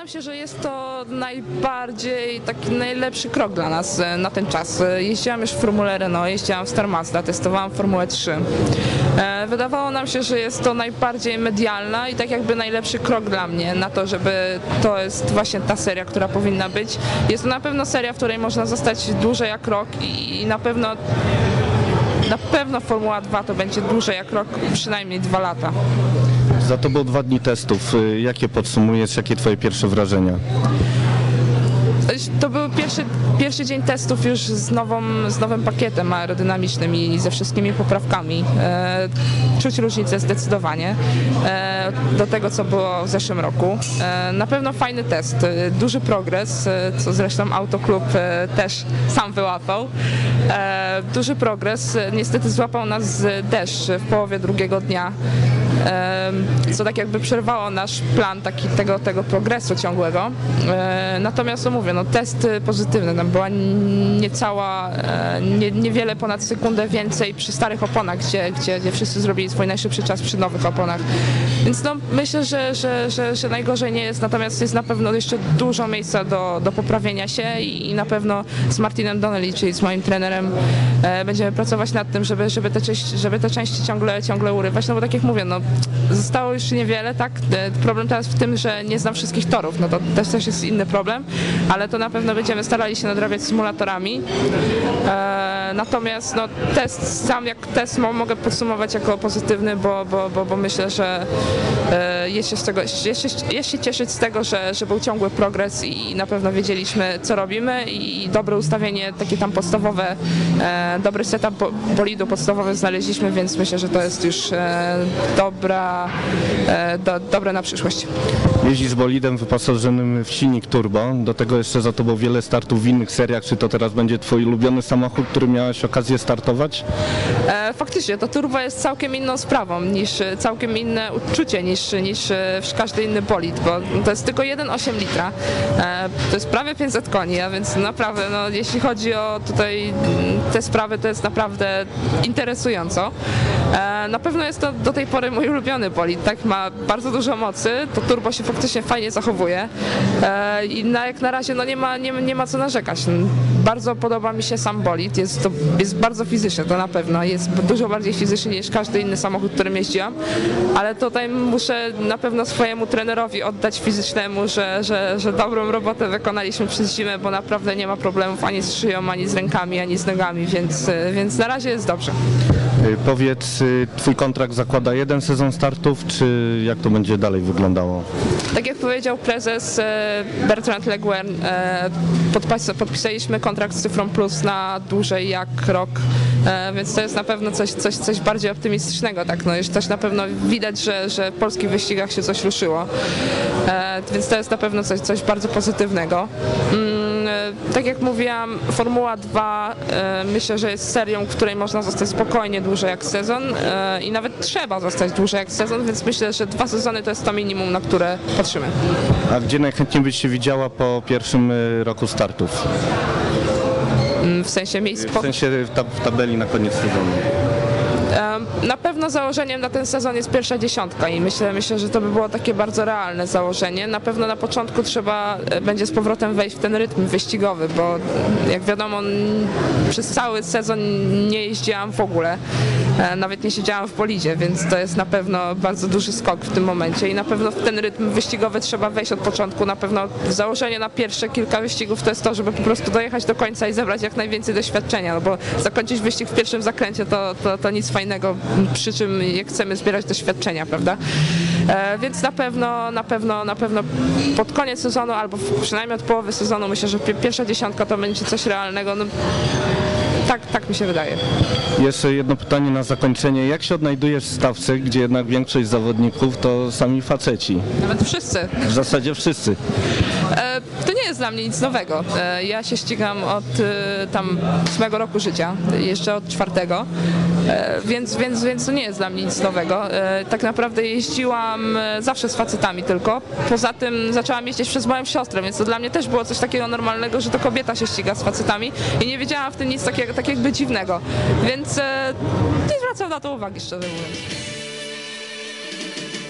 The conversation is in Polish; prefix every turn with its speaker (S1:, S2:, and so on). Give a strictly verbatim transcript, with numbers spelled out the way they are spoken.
S1: się, że jest to najbardziej taki najlepszy krok dla nas na ten czas. Jeździłam już w Formule Renault, jeździłam w Star Mazda, testowałam Formułę trzy. Wydawało nam się, że jest to najbardziej medialna i tak jakby najlepszy krok dla mnie na to, żeby to jest właśnie ta seria, która powinna być. Jest to na pewno seria, w której można zostać dłużej jak rok i na pewno na pewno Formuła dwa to będzie dłużej jak rok, przynajmniej dwa lata.
S2: Za to było dwa dni testów. Jakie podsumujesz, jakie twoje pierwsze wrażenia?
S1: To był pierwszy, pierwszy dzień testów już z, nową, z nowym pakietem aerodynamicznym i ze wszystkimi poprawkami. E, czuć różnicę zdecydowanie e, do tego, co było w zeszłym roku. E, na pewno fajny test, e, duży progres, e, co zresztą Autoklub e, też sam wyłapał. E, duży progres, e, niestety złapał nas deszcz w połowie drugiego dnia, e, co tak jakby przerwało nasz plan taki tego, tego progresu ciągłego. E, natomiast no mówię, no test pozytywny, tam była niecała, nie, niewiele ponad sekundę więcej przy starych oponach, gdzie, gdzie, gdzie wszyscy zrobili swój najszybszy czas przy nowych oponach. Więc no myślę, że, że, że, że najgorzej nie jest, natomiast jest na pewno jeszcze dużo miejsca do, do poprawienia się i na pewno z Martinem Donnelly, czyli z moim trenerem, e, będziemy pracować nad tym, żeby, żeby, te, żeby te części ciągle, ciągle urywać, no bo tak jak mówię, no zostało już niewiele, tak? Problem teraz w tym, że nie znam wszystkich torów, no to też, też jest inny problem, ale to na pewno będziemy starali się nadrabiać symulatorami. E, natomiast no, test, sam jak test mogę podsumować jako pozytywny, bo, bo, bo, bo myślę, że e, jest, się z tego, jest, się, jest się cieszyć z tego, że, że był ciągły progres i na pewno wiedzieliśmy, co robimy i dobre ustawienie, takie tam podstawowe, e, dobry setup bolidu podstawowy znaleźliśmy, więc myślę, że to jest już e, dobra, e, do, dobre na przyszłość.
S2: Jeździsz bolidem wyposażonym w silnik turbo, do tego jeszcze za tobą wiele startów w innych seriach. Czy to teraz będzie twój ulubiony samochód, który miałeś okazję startować?
S1: E, faktycznie, to turbo jest całkiem inną sprawą, niż całkiem inne uczucie niż, niż każdy inny bolid, bo to jest tylko jeden przecinek osiem litra. E, to jest prawie pięćset koni, a więc naprawdę, no, jeśli chodzi o tutaj te sprawy, to jest naprawdę interesująco. E, na pewno jest to do tej pory mój ulubiony bolid, tak, ma bardzo dużo mocy, to turbo się faktycznie fajnie zachowuje e, i na, jak na razie no, nie, ma, nie, nie ma co narzekać. Bardzo podoba mi się sam bolid, jest, to, jest bardzo fizyczny, to na pewno, jest dużo bardziej fizyczny niż każdy inny samochód, którym jeździłam, ale tutaj muszę na pewno swojemu trenerowi oddać fizycznemu, że, że, że dobrą robotę wykonaliśmy przez zimę, bo naprawdę nie ma problemów ani z szyją, ani z rękami, ani z nogami, więc, więc na razie jest dobrze.
S2: Powiedz, twój kontrakt zakłada jeden sezon startów, czy jak to będzie dalej wyglądało?
S1: Tak jak powiedział prezes Bertrand Leguern, podpisaliśmy kontrakt z Cyfrą Plus na dłużej jak rok, więc to jest na pewno coś, coś, coś bardziej optymistycznego. Tak? No już też na pewno widać, że, że w polskich wyścigach się coś ruszyło, więc to jest na pewno coś, coś bardzo pozytywnego. Tak jak mówiłam, Formuła dwa myślę, że jest serią, w której można zostać spokojnie dłużej jak sezon i nawet trzeba zostać dłużej jak sezon, więc myślę, że dwa sezony to jest to minimum, na które patrzymy.
S2: A gdzie najchętniej byś się widziała po pierwszym roku startów?
S1: W sensie miejsc...
S2: W sensie w tabeli na koniec sezonu.
S1: Na pewno założeniem na ten sezon jest pierwsza dziesiątka i myślę, myślę, że to by było takie bardzo realne założenie. Na pewno na początku trzeba będzie z powrotem wejść w ten rytm wyścigowy, bo jak wiadomo przez cały sezon nie jeździłam w ogóle, nawet nie siedziałam w bolidzie, więc to jest na pewno bardzo duży skok w tym momencie i na pewno w ten rytm wyścigowy trzeba wejść od początku. Na pewno założenie na pierwsze kilka wyścigów to jest to, żeby po prostu dojechać do końca i zebrać jak najwięcej doświadczenia, no bo zakończyć wyścig w pierwszym zakręcie to, to, to nic fajnego, przy czym jak chcemy zbierać doświadczenia, prawda? E, więc na pewno, na pewno, na pewno pod koniec sezonu albo przynajmniej od połowy sezonu myślę, że pierwsza dziesiątka to będzie coś realnego. No, tak, tak mi się wydaje.
S2: Jeszcze jedno pytanie na zakończenie. Jak się odnajdujesz w stawce, gdzie jednak większość zawodników to sami faceci?
S1: Nawet wszyscy.
S2: W zasadzie wszyscy.
S1: E, to nie jest dla mnie nic nowego. E, ja się ścigam od e, tam ósmego roku życia, jeszcze od czwartego, e, więc, więc, więc to nie jest dla mnie nic nowego. E, tak naprawdę jeździłam zawsze z facetami tylko. Poza tym zaczęłam jeździć przez moją siostrę, więc to dla mnie też było coś takiego normalnego, że to kobieta się ściga z facetami i nie wiedziałam w tym nic takiego, tak jakby dziwnego. Więc e, nie zwracam na to uwagi, szczerze mówiąc.